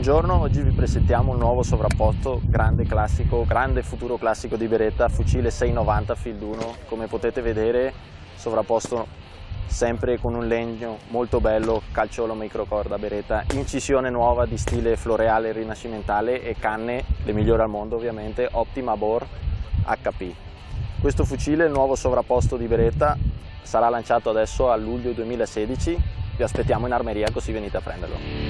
Buongiorno, oggi vi presentiamo un nuovo sovrapposto grande classico, grande futuro classico di Beretta, fucile 690 Field 1. Come potete vedere, sovrapposto sempre con un legno molto bello, calciolo microcorda Beretta, incisione nuova di stile floreale rinascimentale e canne, le migliori al mondo ovviamente, Optima Bore HP. Questo fucile, il nuovo sovrapposto di Beretta, sarà lanciato adesso a luglio 2016, vi aspettiamo in armeria così venite a prenderlo.